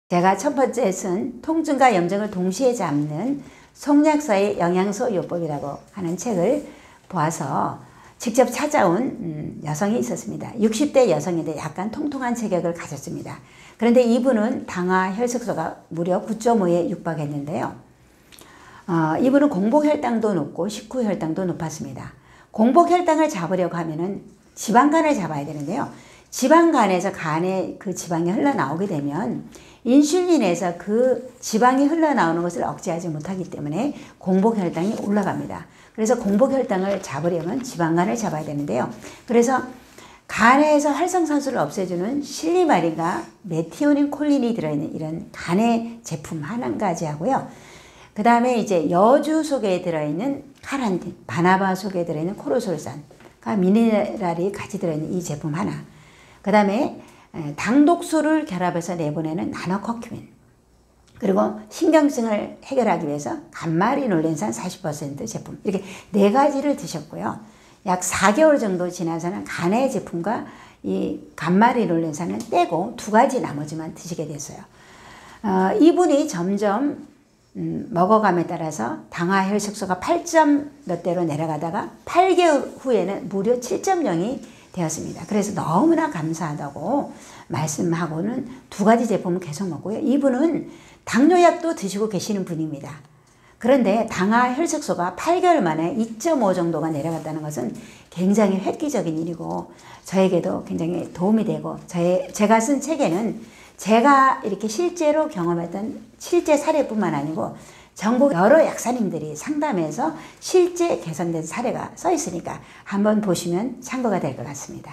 제가 첫 번째 쓴 통증과 염증을 동시에 잡는 송약사의 영양소 요법이라고 하는 책을 보아서 직접 찾아온 여성이 있었습니다. 60대 여성인데 약간 통통한 체격을 가졌습니다. 그런데 이분은 당화 혈색소가 무려 9.5에 육박했는데요. 이분은 공복혈당도 높고 식후혈당도 높았습니다. 공복혈당을 잡으려고 하면은 지방간을 잡아야 되는데요. 지방간에서 간에 그 지방이 흘러나오게 되면 인슐린에서 그 지방이 흘러나오는 것을 억제하지 못하기 때문에 공복혈당이 올라갑니다. 그래서 공복혈당을 잡으려면 지방간을 잡아야 되는데요. 그래서 간에서 활성산소를 없애주는 실리마린과 메티오닌 콜린이 들어있는 이런 간의 제품 한 가지 하고요. 그 다음에 이제 여주 속에 들어있는 카란틴, 바나바 속에 들어있는 코르솔산과 미네랄이 같이 들어있는 이 제품 하나. 그 다음에 당독소를 결합해서 내보내는 나노커큐민, 그리고 신경증을 해결하기 위해서 감마리놀렌산 40% 제품, 이렇게 4가지를 드셨고요. 약 4개월 정도 지나서는 간의 제품과 이 감마리놀렌산은 떼고 2가지 나머지만 드시게 됐어요. 이분이 점점 먹어감에 따라서 당화 혈색소가 8점 몇 대로 내려가다가 8개월 후에는 무려 7.0이 되었습니다. 그래서 너무나 감사하다고 말씀하고는 2가지 제품을 계속 먹고요. 이분은 당뇨약도 드시고 계시는 분입니다. 그런데 당화 혈색소가 8개월 만에 2.5 정도가 내려갔다는 것은 굉장히 획기적인 일이고 저에게도 굉장히 도움이 되고 제가 쓴 책에는 제가 이렇게 실제로 경험했던 실제 사례뿐만 아니고 전국 여러 약사님들이 상담해서 실제 개선된 사례가 써 있으니까 한번 보시면 참고가 될 것 같습니다.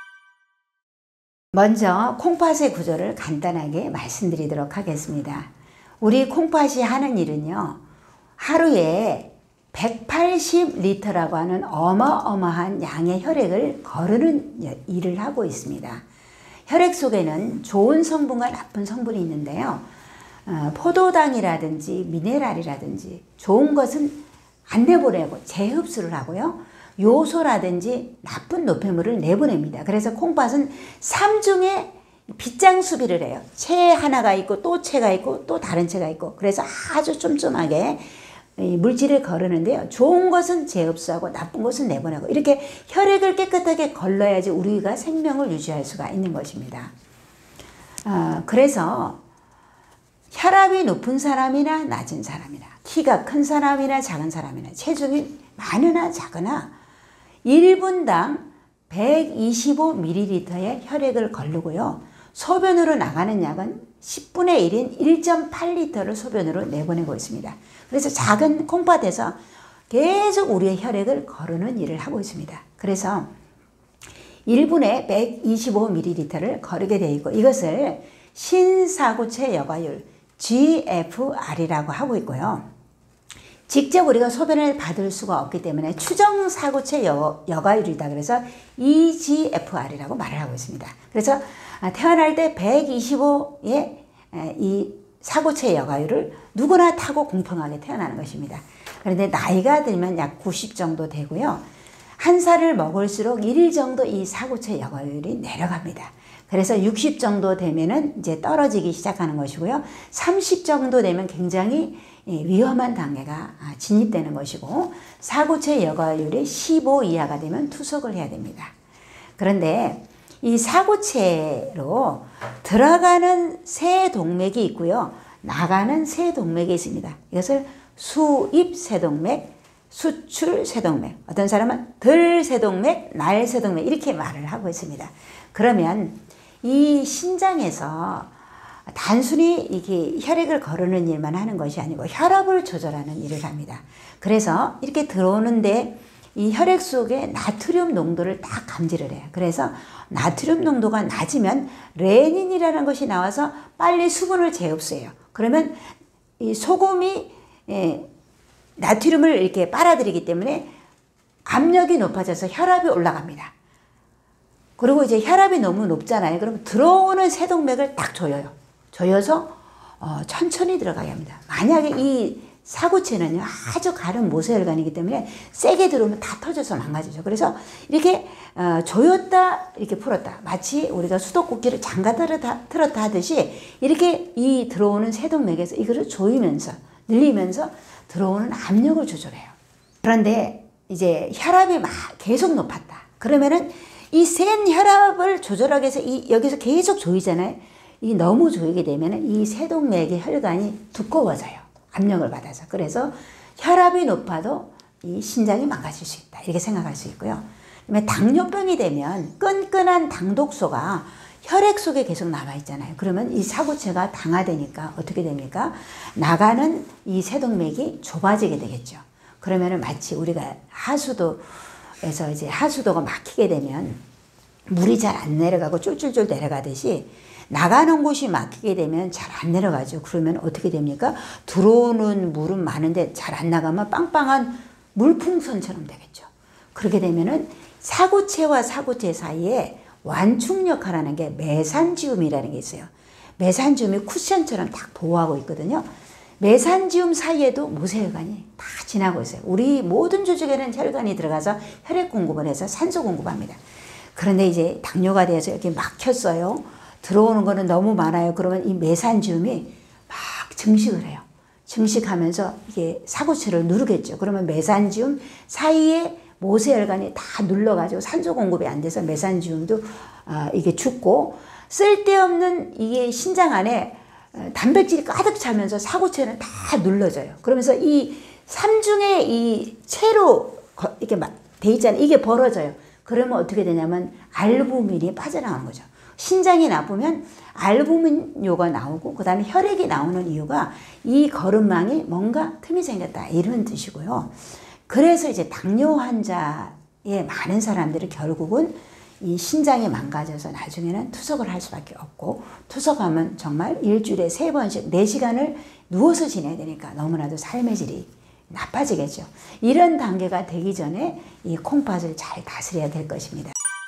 먼저 콩팥의 구조를 간단하게 말씀드리도록 하겠습니다. 우리 콩팥이 하는 일은요, 하루에 180리터라고 하는 어마어마한 양의 혈액을 거르는 일을 하고 있습니다. 혈액 속에는 좋은 성분과 나쁜 성분이 있는데요. 포도당이라든지 미네랄이라든지 좋은 것은 안 내보내고 재흡수를 하고요. 요소라든지 나쁜 노폐물을 내보냅니다. 그래서 콩팥은 3중에 빗장 수비를 해요. 채 하나가 있고 또 채가 있고 또 다른 채가 있고, 그래서 아주 쫌쫌하게 물질을 거르는데요. 좋은 것은 재흡수하고 나쁜 것은 내보내고, 이렇게 혈액을 깨끗하게 걸러야지 우리가 생명을 유지할 수가 있는 것입니다. 그래서 혈압이 높은 사람이나 낮은 사람이나 키가 큰 사람이나 작은 사람이나 체중이 많으나 작으나 1분당 125ml의 혈액을 거르고요. 소변으로 나가는 약은 10분의 1인 1.8리터를 소변으로 내보내고 있습니다. 그래서 작은 콩팥에서 계속 우리의 혈액을 거르는 일을 하고 있습니다. 그래서 1분에 125ml를 거르게 되어 있고, 이것을 신사구체 여과율 GFR이라고 하고 있고요. 직접 우리가 소변을 받을 수가 없기 때문에 추정사구체 여과율이다 그래서 EGFR이라고 말을 하고 있습니다. 그래서 태어날 때 125의 이 사구체 여과율을 누구나 타고 공평하게 태어나는 것입니다. 그런데 나이가 들면 약 90 정도 되고요. 한 살을 먹을수록 1일 정도 이 사구체 여과율이 내려갑니다. 그래서 60 정도 되면은 이제 떨어지기 시작하는 것이고요. 30 정도 되면 굉장히 위험한 단계가 진입되는 것이고, 사구체 여과율이 15 이하가 되면 투석을 해야 됩니다. 그런데 이 사구체로 들어가는 세동맥이 있고요. 나가는 세동맥이 있습니다. 이것을 수입세동맥, 수출세동맥, 어떤 사람은 들세동맥, 날세동맥 이렇게 말을 하고 있습니다. 그러면 이 신장에서 단순히 이게 혈액을 거르는 일만 하는 것이 아니고 혈압을 조절하는 일을 합니다. 그래서 이렇게 들어오는데 이 혈액 속에 나트륨 농도를 딱 감지를 해요. 그래서 나트륨 농도가 낮으면 레닌이라는 것이 나와서 빨리 수분을 재흡수해요. 그러면 이 소금이 나트륨을 이렇게 빨아들이기 때문에 압력이 높아져서 혈압이 올라갑니다. 그리고 이제 혈압이 너무 높잖아요. 그럼 들어오는 세동맥을 딱 조여요. 조여서 천천히 들어가야 합니다. 만약에 이 사구체는요 아주 가른 모세혈관이기 때문에 세게 들어오면 다 터져서 망가지죠. 그래서 이렇게 조였다 이렇게 풀었다, 마치 우리가 수도꼭지를 잠가 틀었다 하듯이 이렇게 이 들어오는 세동맥에서 이거를 조이면서 늘리면서 들어오는 압력을 조절해요. 그런데 이제 혈압이 막 계속 높았다 그러면은 이 센 혈압을 조절하기 위해서 여기서 계속 조이잖아요. 이 너무 조이게 되면은 이 세동맥의 혈관이 두꺼워져요. 압력을 받아서. 그래서 혈압이 높아도 이 신장이 망가질 수 있다 이렇게 생각할 수 있고요. 그다음에 당뇨병이 되면 끈끈한 당독소가 혈액 속에 계속 남아 있잖아요. 그러면 이 사구체가 당화되니까 어떻게 됩니까? 나가는 이 세동맥이 좁아지게 되겠죠. 그러면은 마치 우리가 하수도에서 이제 하수도가 막히게 되면 물이 잘 안 내려가고 쫄쫄쫄 내려가듯이 나가는 곳이 막히게 되면 잘 안 내려가죠. 그러면 어떻게 됩니까? 들어오는 물은 많은데 잘 안 나가면 빵빵한 물풍선처럼 되겠죠. 그렇게 되면은 사구체와 사구체 사이에 완충 역할하는 게 메산지움이라는 게 있어요. 메산지움이 쿠션처럼 딱 보호하고 있거든요. 메산지움 사이에도 모세혈관이 다 지나고 있어요. 우리 모든 조직에는 혈관이 들어가서 혈액 공급을 해서 산소 공급합니다. 그런데 이제 당뇨가 돼서 이렇게 막혔어요. 들어오는 거는 너무 많아요. 그러면 이 메산지움이 막 증식을 해요. 증식하면서 이게 사구체를 누르겠죠. 그러면 메산지움 사이에 모세혈관이 다 눌러가지고 산소 공급이 안 돼서 메산지움도 이게 죽고, 쓸데없는 이게 신장 안에 단백질이 가득 차면서 사구체는 다 눌러져요. 그러면서 이 삼중의 이 체로 이렇게 막 돼 있잖아요. 이게 벌어져요. 그러면 어떻게 되냐면 알부민이 빠져나가는 거죠. 신장이 나쁘면 알부민뇨가 나오고 그 다음에 혈액이 나오는 이유가 이 거름망에 뭔가 틈이 생겼다 이런 뜻이고요. 그래서 이제 당뇨 환자의 많은 사람들이 결국은 이 신장이 망가져서 나중에는 투석을 할 수밖에 없고, 투석하면 정말 일주일에 3번씩 4시간을 누워서 지내야 되니까 너무나도 삶의 질이 나빠지겠죠. 이런 단계가 되기 전에 이 콩팥을 잘 다스려야 될 것입니다.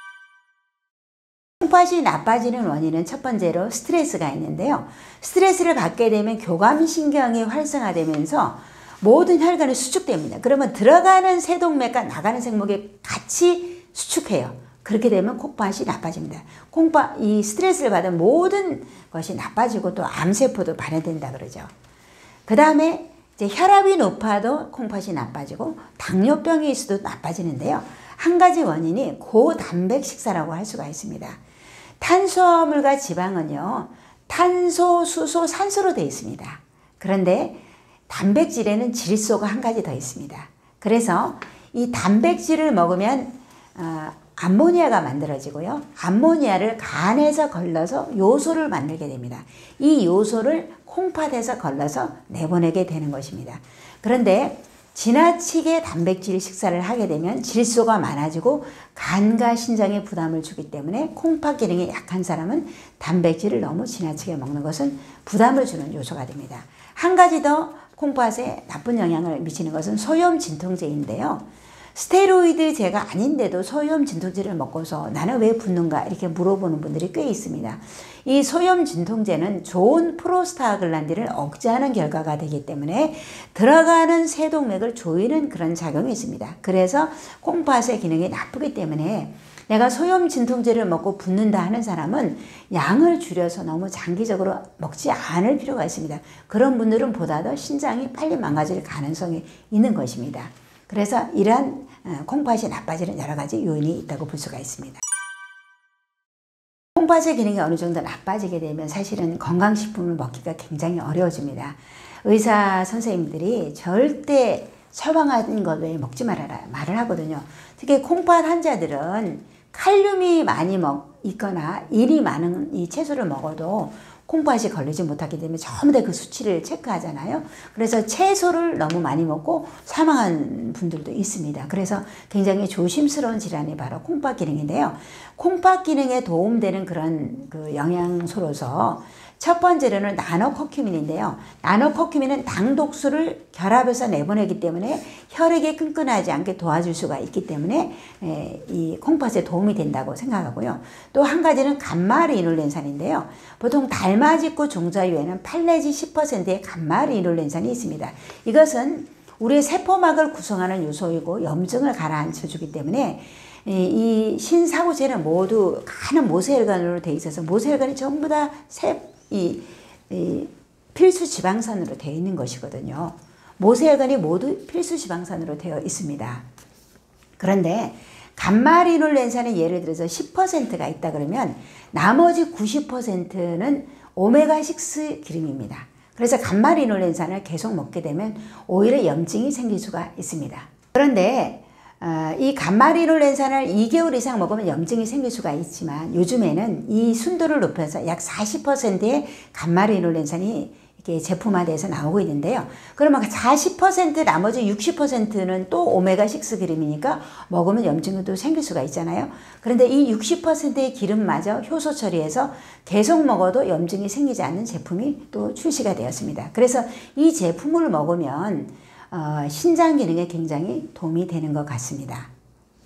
콩팥이 나빠지는 원인은 첫 번째로 스트레스가 있는데요. 스트레스를 받게 되면 교감신경이 활성화되면서 모든 혈관이 수축됩니다. 그러면 들어가는 세동맥과 나가는 세동맥이 같이 수축해요. 그렇게 되면 콩팥이 나빠집니다. 이 스트레스를 받은 모든 것이 나빠지고 또 암세포도 발현된다 그러죠. 그 다음에 이제 혈압이 높아도 콩팥이 나빠지고 당뇨병이 있어도 나빠지는데요. 한 가지 원인이 고단백 식사라고 할 수가 있습니다. 탄수화물과 지방은요, 탄소, 수소, 산소로 되어 있습니다. 그런데 단백질에는 질소가 한 가지 더 있습니다. 그래서 이 단백질을 먹으면 암모니아가 만들어지고요. 암모니아를 간에서 걸러서 요소를 만들게 됩니다. 이 요소를 콩팥에서 걸러서 내보내게 되는 것입니다. 그런데 지나치게 단백질 식사를 하게 되면 질소가 많아지고 간과 신장에 부담을 주기 때문에 콩팥 기능이 약한 사람은 단백질을 너무 지나치게 먹는 것은 부담을 주는 요소가 됩니다. 한 가지 더 콩팥에 나쁜 영향을 미치는 것은 소염 진통제인데요. 스테로이드제가 아닌데도 소염 진통제를 먹고서 나는 왜 붓는가 이렇게 물어보는 분들이 꽤 있습니다. 이 소염 진통제는 좋은 프로스타글란딘을 억제하는 결과가 되기 때문에 들어가는 세동맥을 조이는 그런 작용이 있습니다. 그래서 콩팥의 기능이 나쁘기 때문에 내가 소염 진통제를 먹고 붓는다 하는 사람은 양을 줄여서 너무 장기적으로 먹지 않을 필요가 있습니다. 그런 분들은 보다 더 신장이 빨리 망가질 가능성이 있는 것입니다. 그래서 이러한 콩팥이 나빠지는 여러 가지 요인이 있다고 볼 수가 있습니다. 콩팥의 기능이 어느 정도 나빠지게 되면 사실은 건강식품을 먹기가 굉장히 어려워집니다. 의사 선생님들이 절대 처방한 것 외에 먹지 말아라 말을 하거든요. 특히 콩팥 환자들은 칼륨이 많이 있거나 일이 많은 이 채소를 먹어도 콩팥이 걸리지 못하게 되면 전부 다 그 수치를 체크하잖아요. 그래서 채소를 너무 많이 먹고 사망한 분들도 있습니다. 그래서 굉장히 조심스러운 질환이 바로 콩팥 기능인데요. 콩팥 기능에 도움되는 그런 그 영양소로서 첫 번째로는 나노커큐민인데요. 나노커큐민은 당독수를 결합해서 내보내기 때문에 혈액이 끈끈하지 않게 도와줄 수가 있기 때문에 이 콩팥에 도움이 된다고 생각하고요. 또 한 가지는 감마리놀렌산인데요. 보통 달 알마직구 종자유에는 8 내지 10%의 감마리놀렌산이 있습니다. 이것은 우리의 세포막을 구성하는 요소이고 염증을 가라앉혀주기 때문에 이 신사구제는 모두 가는 모세혈관으로 되어 있어서 모세혈관이 전부 다 필수 지방산으로 되어 있는 것이거든요. 모세혈관이 모두 필수 지방산으로 되어 있습니다. 그런데 감마리놀렌산이 예를 들어서 10%가 있다 그러면 나머지 90%는 오메가6 기름입니다. 그래서 감마리놀렌산을 계속 먹게 되면 오히려 염증이 생길 수가 있습니다. 그런데 이 감마리놀렌산을 2개월 이상 먹으면 염증이 생길 수가 있지만 요즘에는 이 순도를 높여서 약 40%의 감마리놀렌산이 이렇게 제품화돼서 나오고 있는데요. 그러면 40% 나머지 60%는 또 오메가6 기름이니까 먹으면 염증이 또 생길 수가 있잖아요. 그런데 이 60%의 기름마저 효소 처리해서 계속 먹어도 염증이 생기지 않는 제품이 또 출시가 되었습니다. 그래서 이 제품을 먹으면 신장 기능에 굉장히 도움이 되는 것 같습니다.